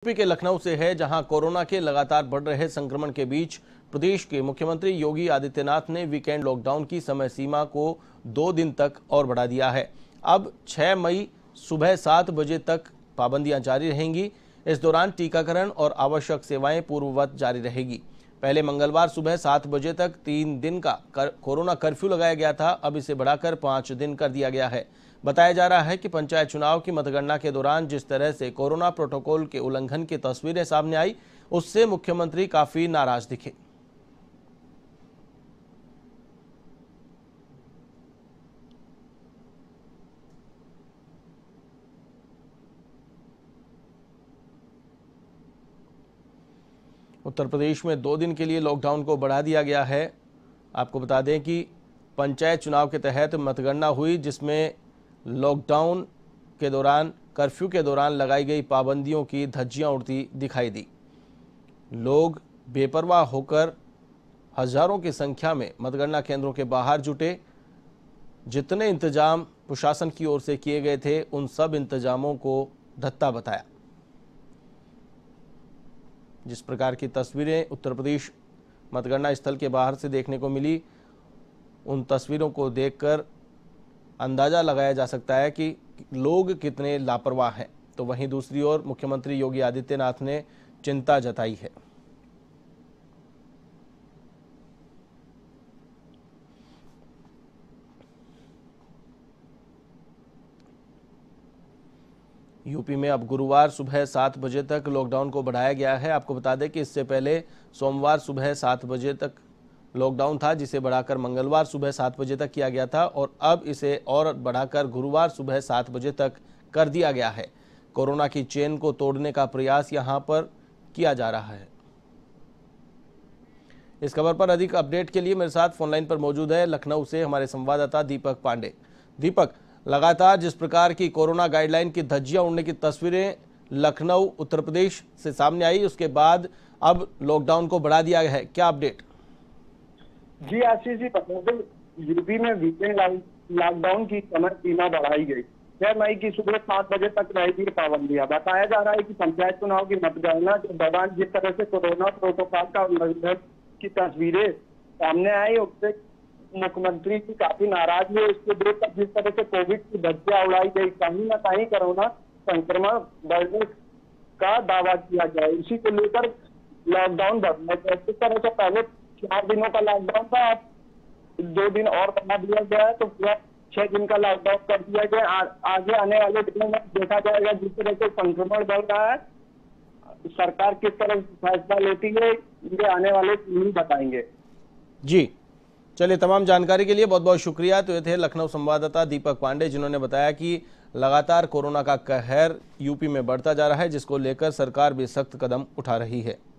UP के लखनऊ से है, जहां कोरोना के लगातार बढ़ रहे संक्रमण के बीच प्रदेश के मुख्यमंत्री योगी आदित्यनाथ ने वीकेंड लॉकडाउन की समय सीमा को 2 दिन तक और बढ़ा दिया है। अब 6 मई सुबह 7 बजे तक पाबंदियां जारी रहेंगी। इस दौरान टीकाकरण और आवश्यक सेवाएं पूर्ववत जारी रहेगी। पहले मंगलवार सुबह 7 बजे तक 3 दिन का कोरोना कर्फ्यू लगाया गया था, अब इसे बढ़ाकर 5 दिन कर दिया गया है। बताया जा रहा है कि पंचायत चुनाव की मतगणना के दौरान जिस तरह से कोरोना प्रोटोकॉल के उल्लंघन की तस्वीरें सामने आई, उससे मुख्यमंत्री काफी नाराज दिखे। उत्तर प्रदेश में 2 दिन के लिए लॉकडाउन को बढ़ा दिया गया है। आपको बता दें कि पंचायत चुनाव के तहत मतगणना हुई, जिसमें लॉकडाउन के दौरान कर्फ्यू के दौरान लगाई गई पाबंदियों की धज्जियां उड़ती दिखाई दी। लोग बेपरवाह होकर हजारों की संख्या में मतगणना केंद्रों के बाहर जुटे। जितने इंतजाम प्रशासन की ओर से किए गए थे, उन सब इंतजामों को धत्ता बताया। जिस प्रकार की तस्वीरें उत्तर प्रदेश मतगणना स्थल के बाहर से देखने को मिली, उन तस्वीरों को देखकर अंदाजा लगाया जा सकता है कि लोग कितने लापरवाह हैं। तो वहीं दूसरी ओर मुख्यमंत्री योगी आदित्यनाथ ने चिंता जताई है। यूपी में अब गुरुवार सुबह 7 बजे तक लॉकडाउन को बढ़ाया गया है। आपको बता दें कि इससे पहले सोमवार सुबह 7 बजे तक लॉकडाउन था, जिसे बढ़ाकर मंगलवार सुबह 7 बजे तक किया गया था और अब इसे और बढ़ाकर गुरुवार सुबह 7 बजे तक कर दिया गया है। कोरोना की चेन को तोड़ने का प्रयास यहां पर किया जा रहा है। इस खबर पर अधिक अपडेट के लिए मेरे साथ फोनलाइन पर मौजूद है लखनऊ से हमारे संवाददाता दीपक पांडे। दीपक, लगातार जिस प्रकार की कोरोना गाइडलाइन की धज्जियां उड़ने की तस्वीरें लखनऊ उत्तर प्रदेश से सामने आई, उसके बाद अब लॉकडाउन को बढ़ा दिया गया है, क्या अपडेट? जी आशीष जी, बता दें यूपी में वीकेंड लॉकडाउन की समय सीमा बढ़ाई गई। 6 मई की सुबह 7 बजे तक रहेगी पाबंदियां। बताया जा रहा है कि पंचायत चुनाव की मतगणना के दौरान जिस तरह से कोरोना प्रोटोकॉल का उल्लंघन की तस्वीरें सामने आई, उससे मुख्यमंत्री जी काफी नाराज हुए। इसको देखकर जिस तरह से कोविड की धज्जियां उड़ाई गई, कहीं न कहीं कोरोना संक्रमण बढ़ने का दावा किया गया। इसी को लेकर लॉकडाउन बढ़ाया गया। इस तरह से पहले 4 दिनों का लॉकडाउन था, अब 2 दिन और बढ़ा दिया गया है, तो पूरा 6 दिन का लॉकडाउन कर दिया गया। आगे आने वाले दिनों में देखा जाएगा जिस तरह से संक्रमण बढ़ रहा है, सरकार किस तरह से फैसला लेती है, ये आने वाले दिन बताएंगे। जी चलिए, तमाम जानकारी के लिए बहुत बहुत शुक्रिया। तो ये थे लखनऊ संवाददाता दीपक पांडे, जिन्होंने बताया कि लगातार कोरोना का कहर यूपी में बढ़ता जा रहा है, जिसको लेकर सरकार भी सख्त कदम उठा रही है।